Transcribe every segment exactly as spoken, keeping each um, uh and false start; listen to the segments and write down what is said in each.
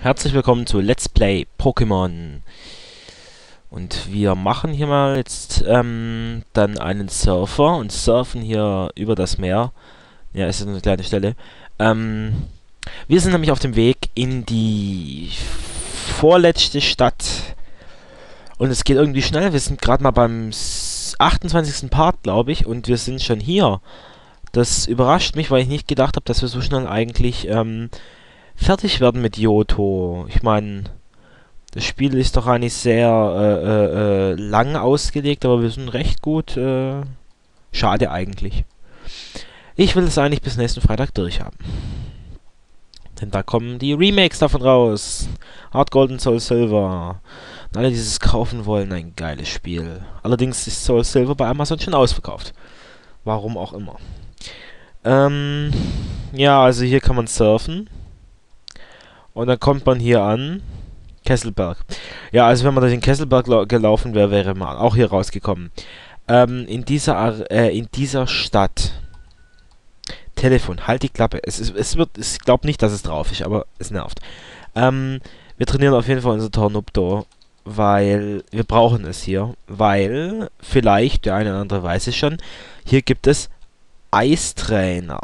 Herzlich willkommen zu Let's Play Pokémon. Und wir machen hier mal jetzt ähm, dann einen Surfer und surfen hier über das Meer. Ja, ist eine kleine Stelle. Ähm, wir sind nämlich auf dem Weg in die vorletzte Stadt. Und es geht irgendwie schnell. Wir sind gerade mal beim achtundzwanzigsten Part, glaube ich. Und wir sind schon hier. Das überrascht mich, weil ich nicht gedacht habe, dass wir so schnell eigentlich ähm, fertig werden mit Johto. Ich meine, das Spiel ist doch eigentlich sehr äh, äh, äh, lang ausgelegt, aber wir sind recht gut. Äh, schade eigentlich. Ich will es eigentlich bis nächsten Freitag durchhaben. Denn da kommen die Remakes davon raus. Heart Gold und Soul Silver. Und alle, die es kaufen wollen, ein geiles Spiel. Allerdings ist Soul Silver bei Amazon schon ausverkauft. Warum auch immer. Ähm, ja, also hier kann man surfen. Und dann kommt man hier an. Kesselberg. Ja, also wenn man durch den Kesselberg gelaufen wäre, wäre man auch hier rausgekommen. Ähm, in dieser Ar äh, in dieser Stadt. Telefon, halt die Klappe. Es, ist, es wird, ich glaube nicht, dass es drauf ist, aber es nervt. Ähm, wir trainieren auf jeden Fall unser Tornupto, weil wir brauchen es hier, weil vielleicht, der eine oder andere weiß es schon, hier gibt es Eistrainer.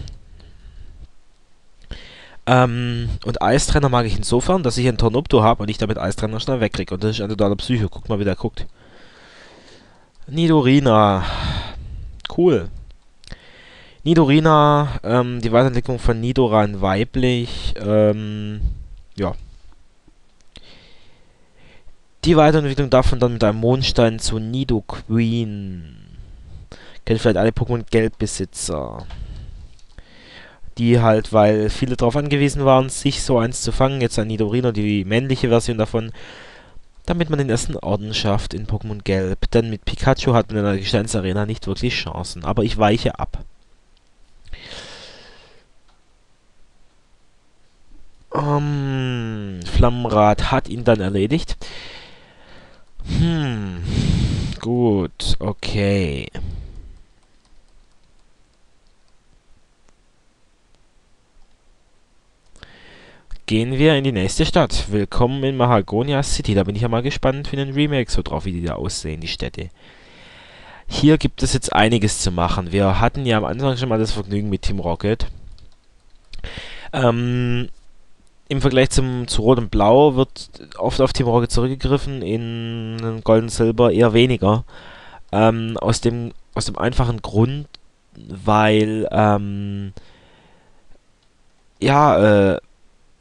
Ähm, und Eistrainer mag ich insofern, dass ich einen Tornupto habe und ich damit Eistrainer schnell wegkriege. Und das ist ein totaler Psycho. Guck mal, wie der guckt. Nidorina. Cool. Nidorina, ähm, die Weiterentwicklung von Nidoran weiblich. Ähm, ja. Die Weiterentwicklung davon dann mit einem Mondstein zu Nidoqueen. Kennt vielleicht alle Pokémon Gelbbesitzer. Die halt, weil viele darauf angewiesen waren, sich so eins zu fangen, jetzt ein Nidorina, die männliche Version davon, damit man den ersten Orden schafft in Pokémon Gelb. Denn mit Pikachu hat man in der Gesteinsarena nicht wirklich Chancen, aber ich weiche ab. Um, Flammenrad hat ihn dann erledigt. Hm, gut, okay. Gehen wir in die nächste Stadt. Willkommen in Mahagonia City. Da bin ich ja mal gespannt für den Remake so drauf, wie die da aussehen, die Städte. Hier gibt es jetzt einiges zu machen. Wir hatten ja am Anfang schon mal das Vergnügen mit Team Rocket. Ähm, im Vergleich zum, zu Rot und Blau wird oft auf Team Rocket zurückgegriffen, in Gold und Silber eher weniger. Ähm, aus dem, aus dem einfachen Grund, weil, ähm, ja, äh,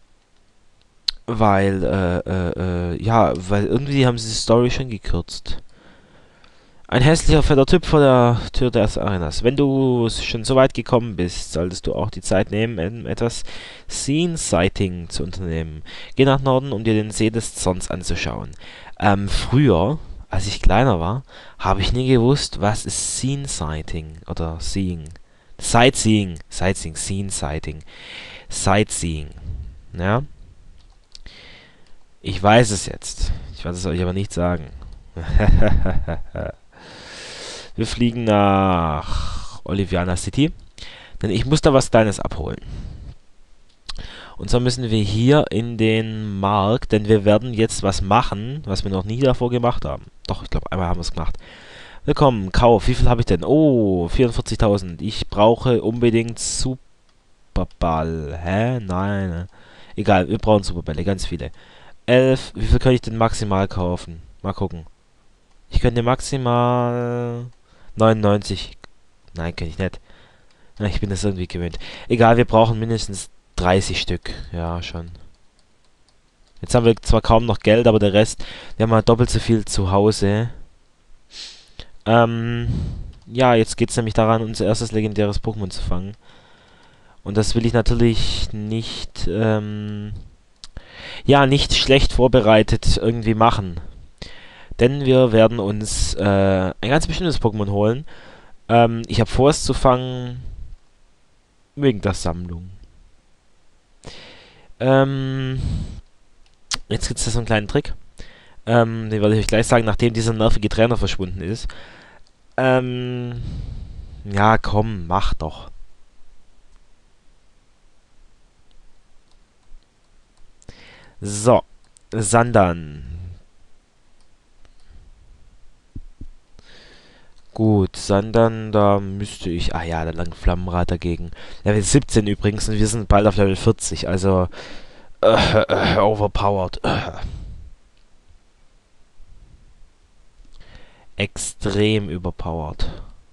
Weil, äh, äh, äh, ja, weil irgendwie haben sie die Story schon gekürzt. Ein hässlicher, fetter Typ vor der Tür des Arenas. Wenn du schon so weit gekommen bist, solltest du auch die Zeit nehmen, um etwas Scene-Sighting zu unternehmen. Geh nach Norden, um dir den See des Zorns anzuschauen. Ähm, früher, als ich kleiner war, habe ich nie gewusst, was ist Scene-Sighting oder Seeing. Sightseeing, Sightseeing, Scene-Sighting. Sightseeing, ja. Ich weiß es jetzt. Ich werde es euch aber nicht sagen. Wir fliegen nach Oliviana City. Denn ich muss da was Kleines abholen. Und zwar müssen wir hier in den Markt, denn wir werden jetzt was machen, was wir noch nie davor gemacht haben. Doch, ich glaube, einmal haben wir es gemacht. Willkommen, Kauf. Wie viel habe ich denn? Oh, vierundvierzigtausend. Ich brauche unbedingt Superball. Hä? Nein. Egal, wir brauchen Superbälle, ganz viele. elf. Wie viel kann ich denn maximal kaufen? Mal gucken. Ich könnte maximal neunundneunzig. Nein, kann ich nicht. Na, ich bin das irgendwie gewöhnt. Egal, wir brauchen mindestens dreißig Stück. Ja, schon. Jetzt haben wir zwar kaum noch Geld, aber der Rest, wir haben halt doppelt so viel zu Hause. Ähm, ja, jetzt geht es nämlich daran, unser erstes legendäres Pokémon zu fangen. Und das will ich natürlich nicht, ähm, ja, nicht schlecht vorbereitet irgendwie machen. Denn wir werden uns äh, ein ganz bestimmtes Pokémon holen. Ähm, ich habe vor, es zu fangen wegen der Sammlung. Ähm, jetzt gibt es da so einen kleinen Trick. Ähm, den werde ich euch gleich sagen, nachdem dieser nervige Trainer verschwunden ist. Ähm, ja, komm, mach doch. So, Sandan. Gut, Sandan, da müsste ich... Ah ja, da lang Flammenrad dagegen. Level siebzehn übrigens und wir sind bald auf Level vierzig, also... Äh, äh, overpowered. Äh. Extrem überpowered.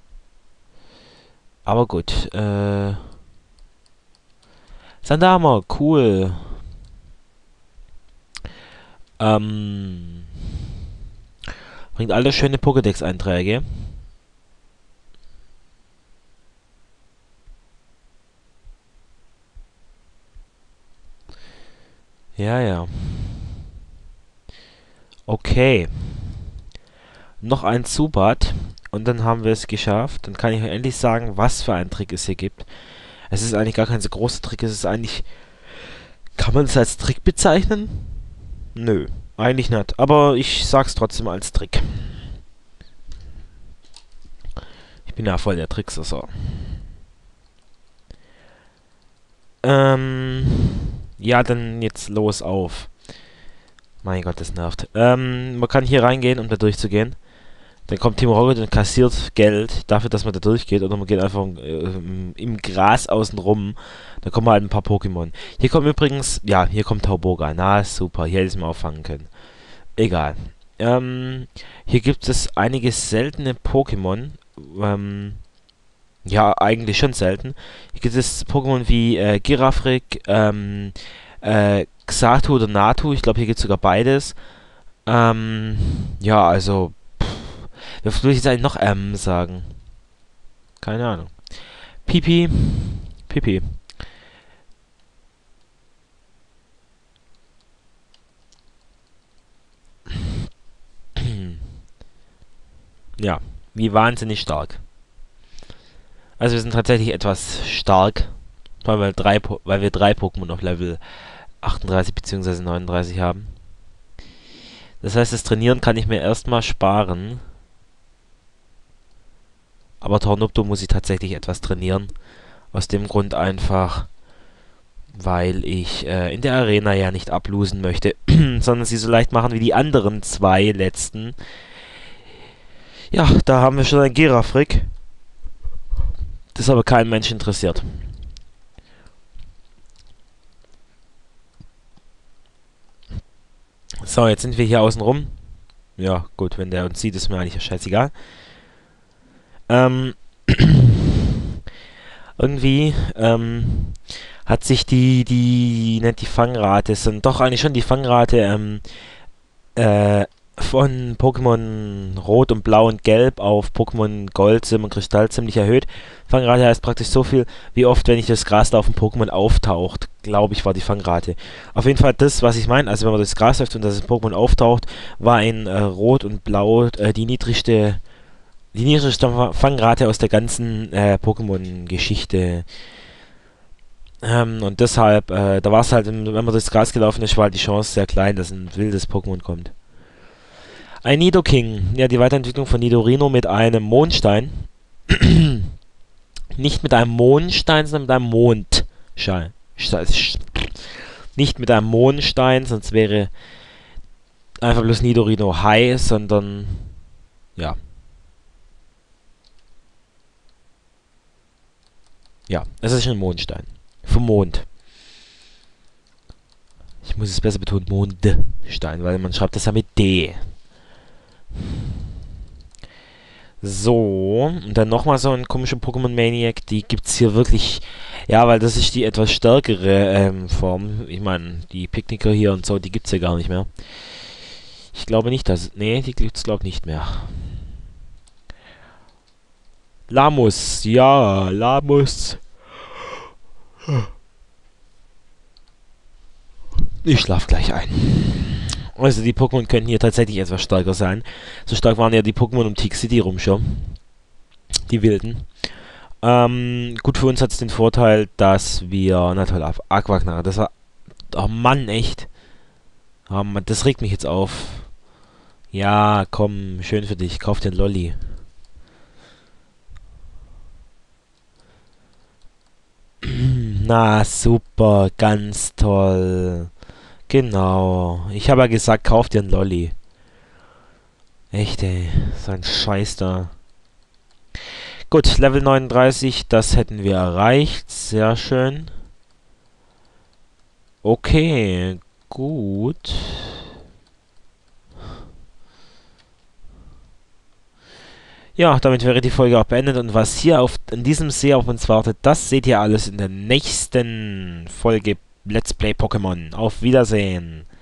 Aber gut, äh... Sandama, cool. Ähm... Bringt alle schöne Pokédex-Einträge. Ja, ja. Okay. Noch ein Zubat. Und dann haben wir es geschafft. Dann kann ich euch endlich sagen, was für einen Trick es hier gibt. Es ist eigentlich gar kein so großer Trick. Es ist eigentlich... Kann man es als Trick bezeichnen? Nö. Eigentlich nicht. Aber ich sag's trotzdem als Trick. Ich bin ja voll der Trickser. Ähm... Ja, dann jetzt los auf. Mein Gott, das nervt. Ähm, man kann hier reingehen, um da durchzugehen. Dann kommt Team Rocket und kassiert Geld dafür, dass man da durchgeht. Oder man geht einfach äh, im Gras außen rum. Da kommen halt ein paar Pokémon. Hier kommt übrigens... Ja, hier kommt Tauboga. Na, super. Hier hätte ich es mal auffangen können. Egal. Ähm, hier gibt es einige seltene Pokémon. Ähm, ja, eigentlich schon selten. Hier gibt es Pokémon wie äh, Girafrik, ähm, äh, Xatu oder Natu. Ich glaube, hier gibt es sogar beides. Ähm, ja, also... Was würde ich jetzt eigentlich noch ähm sagen? Keine Ahnung. Pipi. Pipi. Ja, wie wahnsinnig stark. Also wir sind tatsächlich etwas stark, weil wir drei, Po- weil wir drei Pokémon auf Level achtunddreißig bzw. neununddreißig haben. Das heißt, das Trainieren kann ich mir erstmal sparen. Aber Tornupto muss ich tatsächlich etwas trainieren. Aus dem Grund einfach, weil ich äh, in der Arena ja nicht ablosen möchte, sondern sie so leicht machen wie die anderen zwei letzten. Ja, da haben wir schon ein Girafrik. Das aber kein Mensch interessiert. So, jetzt sind wir hier außen rum. Ja, gut, wenn der uns sieht, ist mir eigentlich scheißegal. Ähm, irgendwie, ähm, hat sich die, die, nennt die Fangrate, sind doch eigentlich schon die Fangrate, ähm, äh, von Pokémon Rot und Blau und Gelb auf Pokémon Gold, Silber und Kristall ziemlich erhöht. Fangrate heißt praktisch so viel, wie oft, wenn ich das Gras da auf dem Pokémon auftaucht, glaube ich, war die Fangrate. Auf jeden Fall das, was ich meine, also wenn man das Gras läuft und das Pokémon auftaucht, war in äh, Rot und Blau äh, die niedrigste, die niedrigste Fangrate aus der ganzen äh, Pokémon-Geschichte. Ähm, und deshalb, äh, da war es halt, wenn man durchs Gras gelaufen ist, war halt die Chance sehr klein, dass ein wildes Pokémon kommt. Ein Nidoking. Ja, die Weiterentwicklung von Nidorino mit einem Mondstein. Nicht mit einem Mondstein, sondern mit einem Mondschein. Nicht mit einem Mondstein, sonst wäre einfach bloß Nidorino High, sondern ja. Ja, es ist ein Mondstein. Vom Mond. Ich muss es besser betonen, Mondstein, weil man schreibt das ja mit D. So, und dann nochmal so ein komischer Pokémon Maniac. Die gibt's hier wirklich. Ja, weil das ist die etwas stärkere ähm, Form. Ich meine, die Picknicker hier und so, die gibt's ja gar nicht mehr. Ich glaube nicht, dass. Nee, die gibt's glaube nicht mehr. Lamus, ja, Lamus. Ich schlaf gleich ein. Also die Pokémon könnten hier tatsächlich etwas stärker sein. So stark waren ja die Pokémon um Tick City rum schon. Die wilden. Ähm, gut, für uns hat es den Vorteil, dass wir... Na toll, Aquaknarre, das war... Oh Mann, echt. Oh Mann, das regt mich jetzt auf. Ja, komm, schön für dich. Kauf den Lolli. Na, super, ganz toll. Genau. Ich habe ja gesagt, kauf dir einen Lolli. Echt, ey. So ein Scheiß da. Gut, Level neununddreißig, das hätten wir erreicht. Sehr schön. Okay, gut. Ja, damit wäre die Folge auch beendet. Und was hier auf, in diesem See auf uns wartet, das seht ihr alles in der nächsten Folge Let's Play Pokémon. Auf Wiedersehen.